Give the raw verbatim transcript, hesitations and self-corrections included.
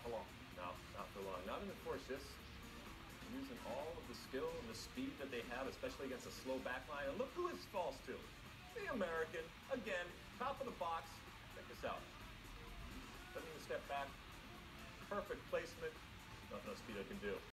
for long. No, not for long. Not in the four shifts. Using all of the skill and the speed that they have, especially against a slow back line. And look who this falls to. The American. Again, top of the box. Check this out. Doesn't even step back. Perfect placement. Nothing else Speedo can do.